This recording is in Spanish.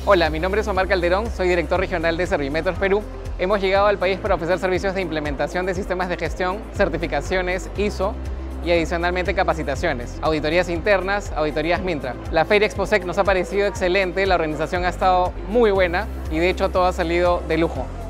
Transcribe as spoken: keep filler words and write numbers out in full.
Hola, mi nombre es Omar Calderón, soy director regional de Servimetros Perú. Hemos llegado al país para ofrecer servicios de implementación de sistemas de gestión, certificaciones I S O y adicionalmente capacitaciones, auditorías internas, auditorías Mintra. La Feria Exposec nos ha parecido excelente, la organización ha estado muy buena y de hecho todo ha salido de lujo.